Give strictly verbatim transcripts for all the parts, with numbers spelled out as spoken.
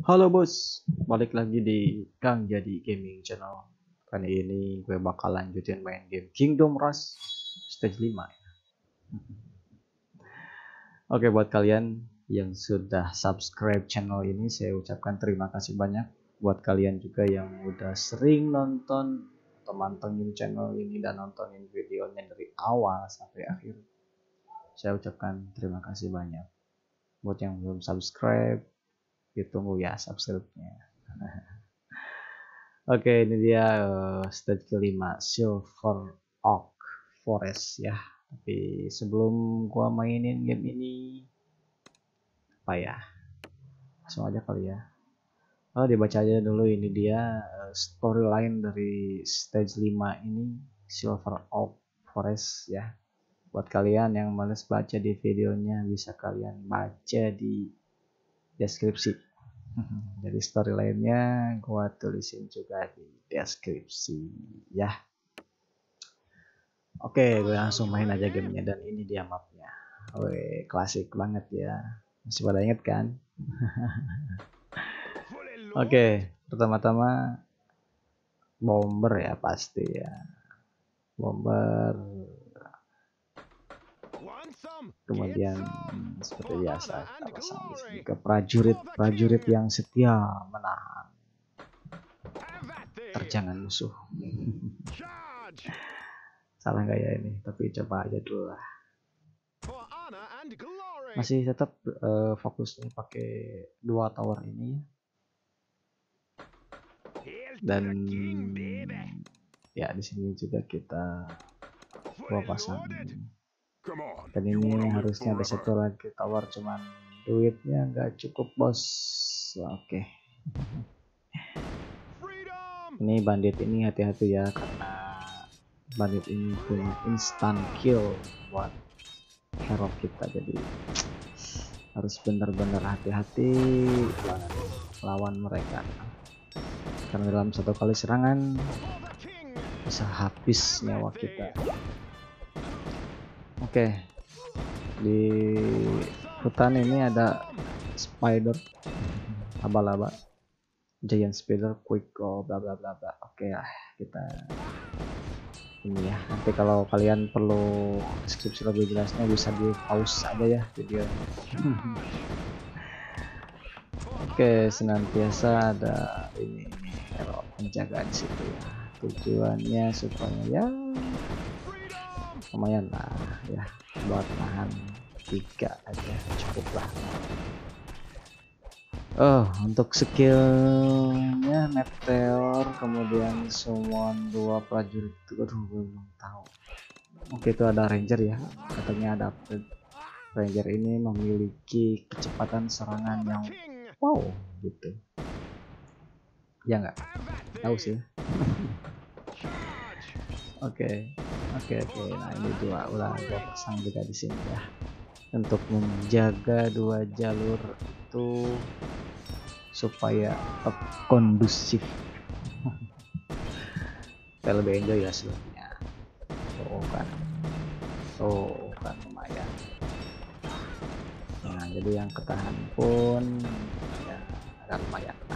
Halo bos, balik lagi di Kang Jadi Gaming Channel. Kali ini gue bakal lanjutin main game Kingdom Rush Stage lima. Oke, buat kalian yang sudah subscribe channel ini, saya ucapkan terima kasih banyak. Buat kalian juga yang udah sering nonton atau mantengin channel ini dan nontonin videonya dari awal sampai akhir, saya ucapkan terima kasih banyak. Buat yang belum subscribe, ditunggu ya subscribe-nya. Oke, ini dia uh, stage kelima, Silver Oak Forest ya. Tapi sebelum gua mainin game ini, apa ya? Langsung aja kali ya. Oh, dibaca aja dulu, ini dia uh, storyline dari stage lima ini, Silver Oak Forest ya. Buat kalian yang males baca di videonya, bisa kalian baca di deskripsi. Jadi storyline-nya gua tulisin juga di deskripsi ya. Oke, gue langsung main aja gamenya dan ini dia mapnya. Wih, klasik banget ya. Masih pada inget kan? Oke, pertama-tama bomber ya pasti ya. Bomber. Kemudian seperti biasa kita pasang di sini ke prajurit-prajurit yang setia menahan terjangan musuh. Salah nggak ya ini? Tapi coba aja dulu lah. Masih tetap uh, fokusnya pakai dua tower ini dan ya di sini juga kita gua pasang ini. Dan ini harusnya ada satu lagi tower, cuman duitnya nggak cukup bos. Oke, ini bandit ini hati-hati ya, karena bandit ini punya instant kill buat hero kita, jadi harus benar-benar hati-hati lawan mereka, karena dalam satu kali serangan bisa habis nyawa kita. Oke, di hutan ini ada spider, laba-laba, giant spider, quick go, bla bla bla bla. Oke lah, kita ini ya, nanti kalau kalian perlu deskripsi lebih jelasnya bisa di pause aja ya video. Oke, senantiasa ada ini hero penjaga di situ ya, tujuannya supaya ya lumayan lah ya, buat nahan tiga aja cukup lah. Oh, untuk skillnya meteor, kemudian summon dua prajurit itu, aduh gue belum tahu. Oke, itu ada ranger ya, katanya ada ranger ini memiliki kecepatan serangan yang wow gitu ya, nggak tahu sih. Oke oke oke nah ini dua ulah gua pasang juga di sini ya, untuk menjaga dua jalur itu supaya tetap kondusif. Kita lebih enjoy ya sebenarnya. Oh kan, oh kan lumayan. Nah jadi yang ketahan pun ya agak lumayan lah.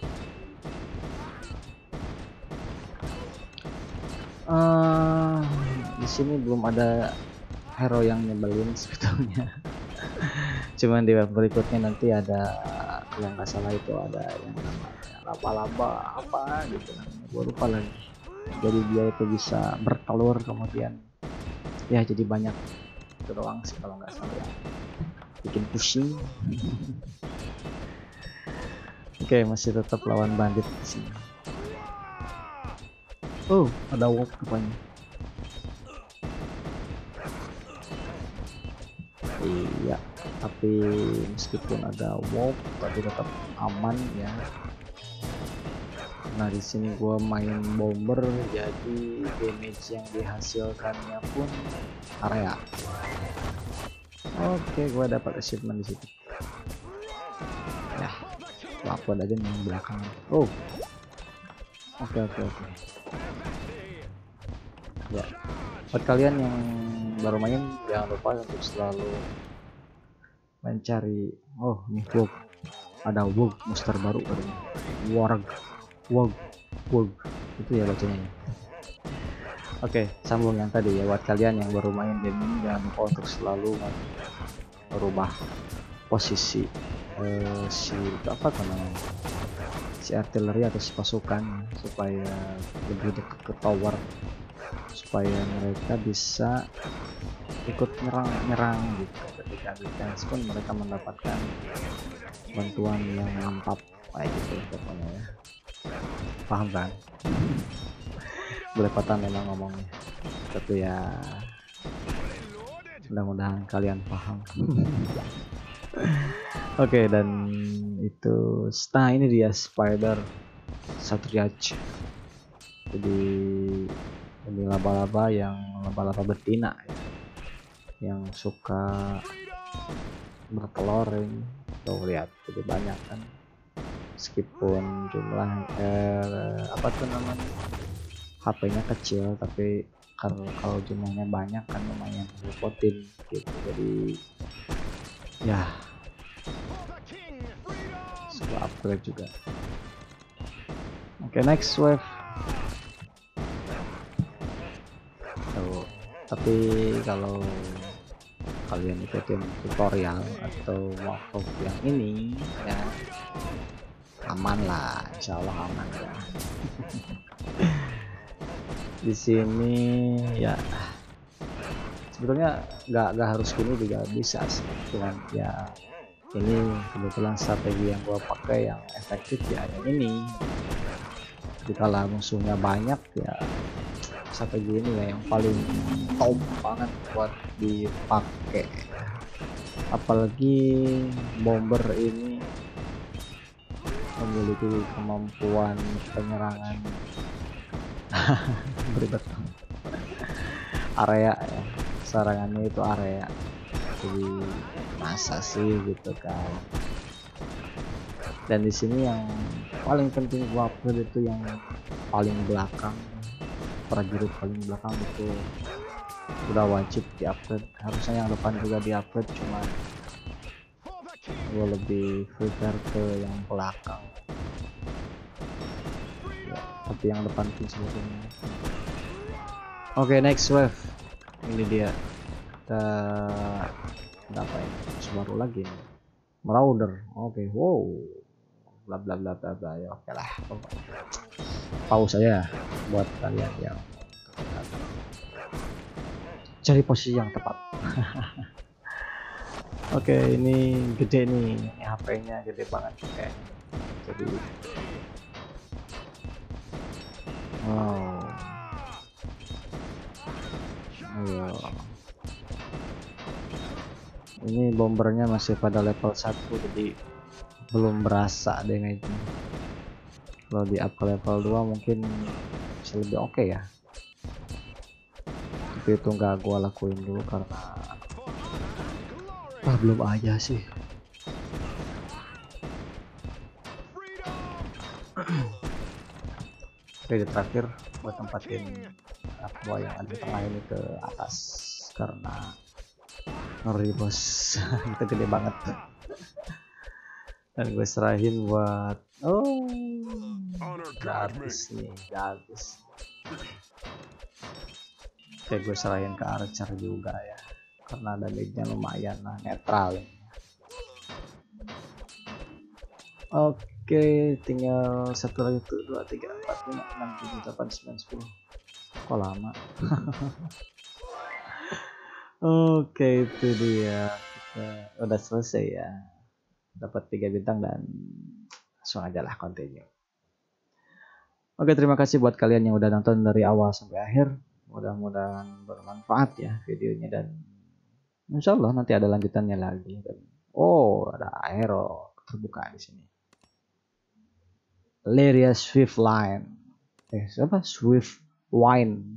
Uh, di sini belum ada hero yang nyebelin sebetulnya. Cuman di web berikutnya nanti ada yang nggak salah itu ada yang namanya laba-laba apa gitu namanya, gue lupa lagi. Jadi dia itu bisa bertelur kemudian ya jadi banyak, itu doang sih kalau nggak salah yang bikin pusing. Oke, masih tetap lawan bandit di sini. Oh, ada wolf rupanya. Iya, tapi meskipun ada wolf tapi tetap aman ya. Nah di sini gue main bomber, jadi damage yang dihasilkannya pun area. Oke, gue dapat achievement di situ. Ya, lapor aja nih belakang. Oh, oke oke oke. Ya, buat kalian yang baru main jangan lupa untuk selalu mencari oh ini wolf ada Wog monster baru katanya. Warg, Wog, Wog itu ya bacanya ya. Oke, sambung yang tadi ya, buat kalian yang baru main game ini jangan lupa untuk selalu merubah posisi eh, si apa namanya, si artileri atau si pasukan supaya lebih dekat ke tower, supaya mereka bisa ikut nyerang-nyerang gitu. Ketika defense pun mereka mendapatkan bantuan yang mantap kayak gitu pokoknya ya. Paham kan? Belepotan memang ngomongnya, tapi ya mudah-mudahan kalian paham. Oke, okay, dan itu nah ini dia spider satriage. Jadi ini laba-laba yang laba-laba betina ya, yang suka bertelur ini. Tuh lihat, jadi banyak kan, meskipun jumlah eh, apa tuh namanya H P-nya kecil, tapi kalau kalau jumlahnya banyak kan lumayan repotin gitu. Jadi ya sebuah upgrade juga. Oke, okay, next wave. Tuh, tapi kalau kalian ikutin tutorial atau walkthrough yang ini ya aman lah, insya Allah aman ya. Di sini ya sebetulnya nggak nggak harus gini juga bisa sih, cuman ya ini kebetulan strategi yang gua pakai yang efektif ya yang ini. Jadi kalau musuhnya banyak ya strategi ini ya yang paling top banget buat dipakai, apalagi bomber ini memiliki kemampuan penyerangan beribet area ya, serangannya itu area. Jadi masa sih gitu kan. Dan di sini yang paling penting gua upgrade itu yang paling belakang, prajurit paling belakang itu udah wajib di upgrade. Harusnya yang depan juga di upgrade, cuman gua lebih prefer ke yang belakang ya, tapi yang depan pun sebetulnya. Oke, okay, next wave ini dia. Kita apa ini baru lagi nih, Marauder. Oke, okay. Wow, bla bla bla bla bla ya, oke okay lah, pause aja buat kalian yang cari posisi yang tepat. Oke, okay, ini gede nih, ini H P-nya gede banget kayak. Jadi wow, ayo. Ini bombernya masih pada level satu, jadi belum berasa dengan itu. Kalau di up ke level dua mungkin bisa lebih oke okay ya, tapi itu nggak gua lakuin dulu karena ah, belum aja sih. Oke, terakhir buat tempatin aqua yang ada di tengah ini ke atas karena ngeri bos. Itu gede banget dan gue serahin buat oh gratis nih, gratis. Oke, gue serahin ke Archer juga ya karena damage-nya lumayan lah, netral ini. Oke, tinggal satu lagi tuh, dua tiga empat lima enam tujuh delapan sembilan sepuluh. Kok lama? Oke, itu dia, kita udah selesai ya, dapat tiga bintang dan langsung aja lah continue. Oke, terima kasih buat kalian yang udah nonton dari awal sampai akhir. Mudah-mudahan bermanfaat ya videonya, dan insya Allah nanti ada lanjutannya lagi. Dan oh, ada aero terbuka di sini. Leria Swift Line, eh siapa? Swift Wine.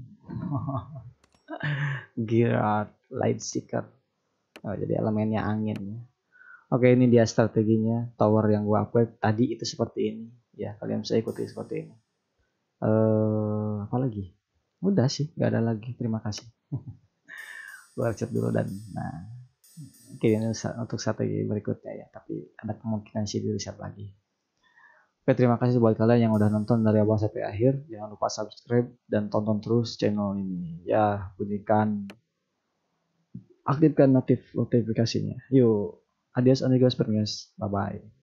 Gerard Lightseeker. Oh, jadi elemennya angin ya. Oke, ini dia strateginya. Tower yang gua upgrade tadi itu seperti ini ya, kalian bisa ikuti seperti ini. Uh, apa lagi? Udah sih, nggak ada lagi. Terima kasih. Gua chat dulu dan nah Mungkin ini untuk strategi berikutnya ya, tapi ada kemungkinan sih di reset lagi. Oke, terima kasih buat kalian yang udah nonton dari awal sampai akhir. Jangan lupa subscribe dan tonton terus channel ini. Ya, bunyikan, aktifkan notif notifikasinya. Yuk, adios amigos, permias. Bye-bye.